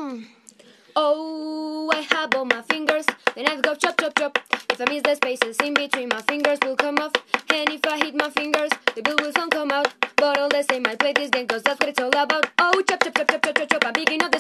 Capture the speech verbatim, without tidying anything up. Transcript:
Oh, I have all my fingers, then I go chop, chop, chop. If I miss the spaces in between, my fingers will come off. And if I hit my fingers, the bill will soon come out. But all the same, I play this game cause that's what it's all about. Oh, chop, chop, chop, chop, chop, chop, chop. I'm picking up